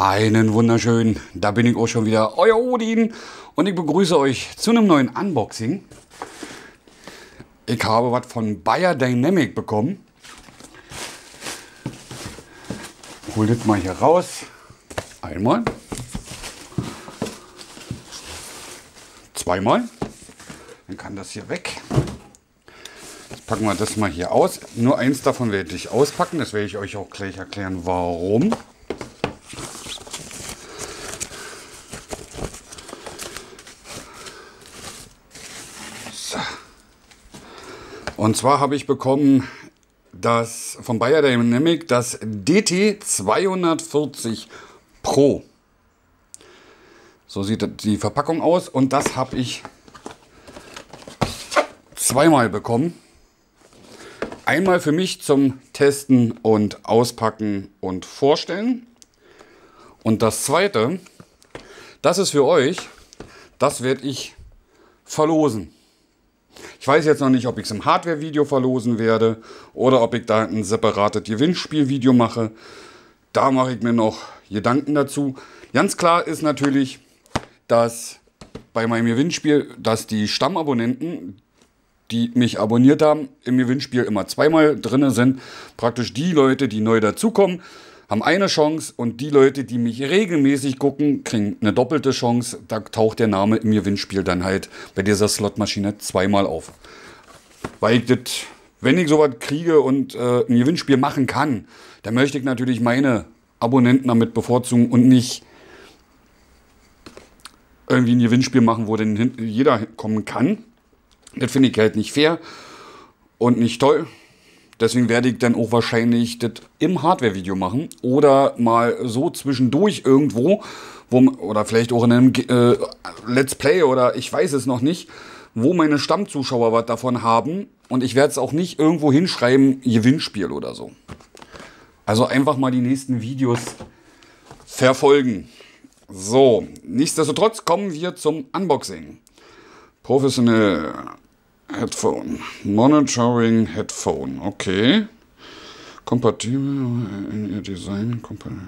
Einen wunderschönen, da bin ich auch schon wieder, euer Odin, und ich begrüße euch zu einem neuen Unboxing. Ich habe was von Beyerdynamic bekommen. Hol das mal hier raus. Einmal. Zweimal. Dann kann das hier weg. Jetzt packen wir das mal hier aus. Nur eins davon werde ich auspacken. Das werde ich euch auch gleich erklären, warum. So. Und zwar habe ich bekommen das von Beyerdynamic das DT240 Pro. So sieht die Verpackung aus und das habe ich zweimal bekommen. Einmal für mich zum Testen und Auspacken und Vorstellen. Und das zweite, das ist für euch, das werde ich verlosen. Ich weiß jetzt noch nicht, ob ich es im Hardware-Video verlosen werde oder ob ich da ein separates Gewinnspiel-Video mache. Da mache ich mir noch Gedanken dazu. Ganz klar ist natürlich, dass bei meinem Gewinnspiel, dass die Stammabonnenten, die mich abonniert haben, im Gewinnspiel immer zweimal drin sind. Praktisch die Leute, die neu dazukommen, haben eine Chance und die Leute, die mich regelmäßig gucken, kriegen eine doppelte Chance. Da taucht der Name im Gewinnspiel dann halt bei dieser Slotmaschine zweimal auf. Weil ich das, wenn ich sowas kriege und ein Gewinnspiel machen kann, dann möchte ich natürlich meine Abonnenten damit bevorzugen und nicht irgendwie ein Gewinnspiel machen, wo dann jeder kommen kann. Das finde ich halt nicht fair und nicht toll. Deswegen werde ich dann auch wahrscheinlich das im Hardware-Video machen oder mal so zwischendurch irgendwo, oder vielleicht auch in einem Let's Play oder ich weiß es noch nicht, wo meine Stammzuschauer was davon haben. Und ich werde es auch nicht irgendwo hinschreiben, Gewinnspiel oder so. Also einfach mal die nächsten Videos verfolgen. So, nichtsdestotrotz kommen wir zum Unboxing. Professionell Headphone. Monitoring Headphone. Okay. Kompatibel in ihr Design.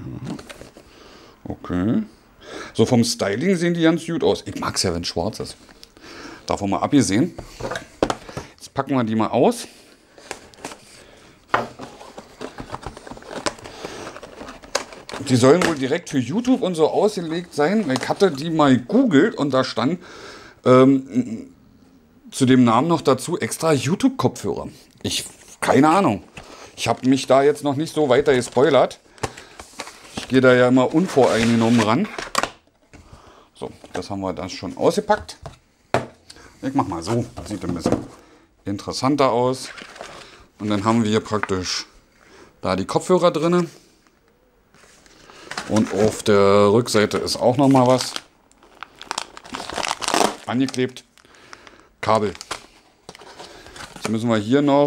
Okay. So vom Styling sehen die ganz gut aus. Ich mag es ja, wenn es schwarz ist. Davon mal abgesehen. Jetzt packen wir die mal aus. Die sollen wohl direkt für YouTube und so ausgelegt sein. Ich hatte die mal gegoogelt und da stand zu dem Namen noch dazu extra YouTube-Kopfhörer. Keine Ahnung. Ich habe mich da jetzt noch nicht so weiter gespoilert. Ich gehe da ja immer unvoreingenommen ran. So, das haben wir dann schon ausgepackt. Ich mache mal so. Das sieht ein bisschen interessanter aus. Und dann haben wir hier praktisch da die Kopfhörer drin. Und auf der Rückseite ist auch noch mal was angeklebt. Kabel. Jetzt müssen wir hier noch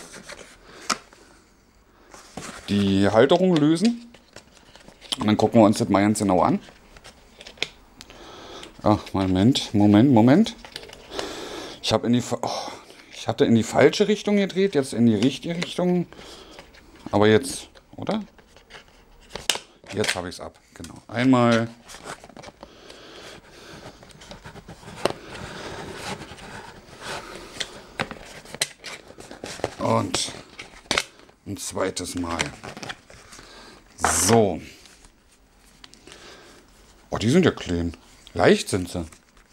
die Halterung lösen. Und dann gucken wir uns das mal ganz genau an. Ach, Moment. Ich hatte in die falsche Richtung gedreht, jetzt in die richtige Richtung. Aber jetzt, oder? Jetzt habe ich es ab. Genau. Einmal. Und ein zweites Mal. So. Oh, die sind ja klein. Leicht sind sie.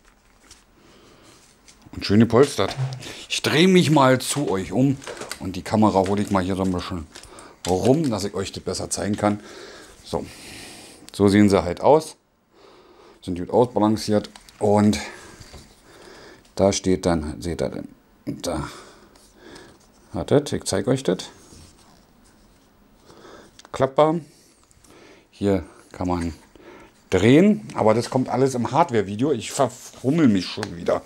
Und schön gepolstert. Ich drehe mich mal zu euch um. Und die Kamera hole ich mal hier so ein bisschen rum, dass ich euch das besser zeigen kann. So. So sehen sie halt aus. Sind gut ausbalanciert. Und da steht dann, seht ihr denn, da. Wartet, ich zeige euch das. Klappbar. Hier kann man drehen, aber das kommt alles im Hardware-Video. Ich verfummel mich schon wieder.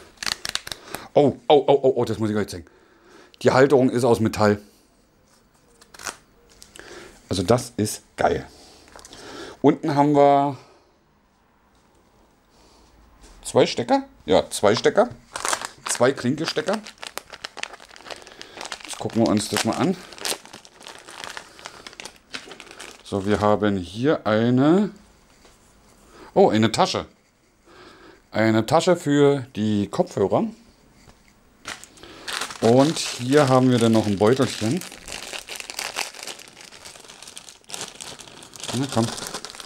Oh, das muss ich euch zeigen. Die Halterung ist aus Metall. Also das ist geil. Unten haben wir 2 Stecker. Ja, 2 Stecker. 2 Klinkestecker. Gucken wir uns das mal an. So, wir haben hier eine Tasche. Eine Tasche für die Kopfhörer. Und hier haben wir dann noch ein Beutelchen. Na komm.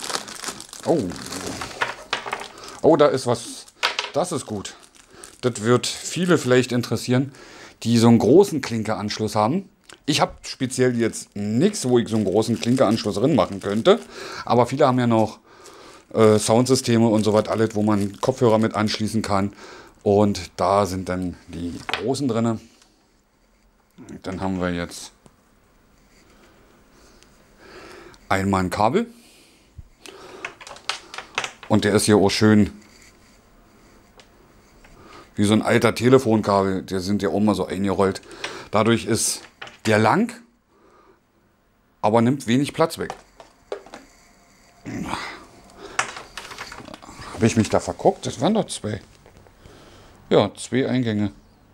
Oh, da ist was. Das ist gut. Das wird viele vielleicht interessieren, die so einen großen Klinkeanschluss haben. Ich habe speziell jetzt nichts, wo ich so einen großen Klinkeanschluss drin machen könnte. Aber viele haben ja noch Soundsysteme und so was alles, wo man Kopfhörer mit anschließen kann. Und da sind dann die großen drin. Dann haben wir jetzt einmal ein Kabel. Und der ist hier auch schön wie so ein alter Telefonkabel. Der sind ja auch mal so eingerollt. Dadurch ist der lang, aber nimmt wenig Platz weg. Habe ich mich da verguckt? Das waren doch zwei. Ja, zwei Eingänge.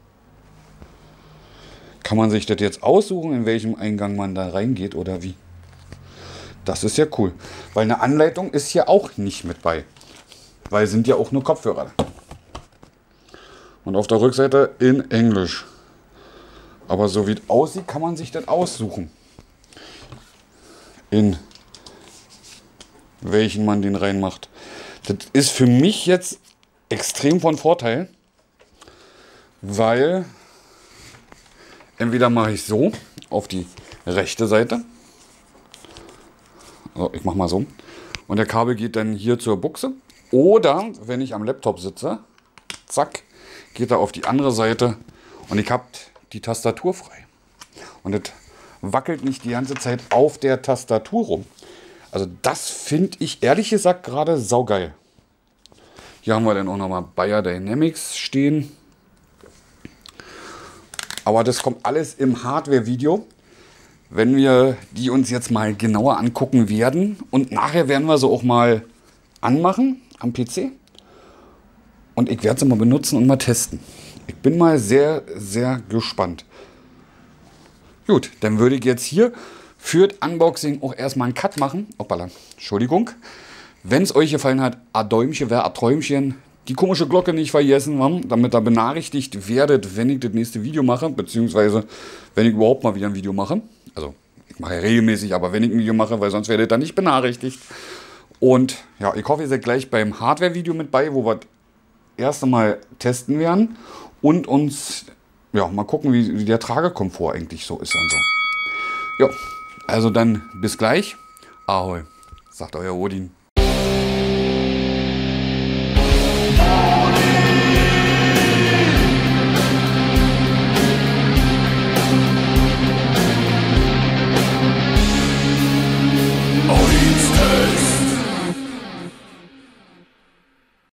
Kann man sich das jetzt aussuchen, in welchem Eingang man da reingeht oder wie? Das ist ja cool. Weil eine Anleitung ist hier auch nicht mit bei. Weil sind ja auch nur Kopfhörer. Und auf der Rückseite in Englisch. Aber so wie es aussieht, kann man sich das aussuchen. In welchen man den reinmacht. Das ist für mich jetzt extrem von Vorteil. Weil entweder mache ich so auf die rechte Seite. Also ich mache mal so. Und der Kabel geht dann hier zur Buchse. Oder wenn ich am Laptop sitze, zack, geht er auf die andere Seite und ich habe die Tastatur frei. Und das wackelt nicht die ganze Zeit auf der Tastatur rum. Also das finde ich ehrlich gesagt gerade saugeil. Hier haben wir dann auch nochmal Bayer Dynamics stehen. Aber das kommt alles im Hardware-Video, wenn wir die uns jetzt mal genauer angucken werden. Und nachher werden wir sie auch mal anmachen am PC. Und ich werde sie mal benutzen und mal testen. Ich bin mal sehr, sehr gespannt. Gut, dann würde ich jetzt hier für das Unboxing auch erstmal einen Cut machen. Hoppala, Entschuldigung. Wenn es euch gefallen hat, ein Däumchen wäre ein Träumchen. Die komische Glocke nicht vergessen, damit ihr benachrichtigt werdet, wenn ich das nächste Video mache. Beziehungsweise, wenn ich überhaupt mal wieder ein Video mache. Also, ich mache ja regelmäßig, aber wenn ich ein Video mache, weil sonst werdet ihr dann nicht benachrichtigt. Und ja, ich hoffe, ihr seid gleich beim Hardware-Video mit bei, wo wir das erste Mal testen werden. Und uns, ja, mal gucken, wie der Tragekomfort eigentlich so ist und so. Ja, also dann bis gleich. Ahoi, sagt euer Odin.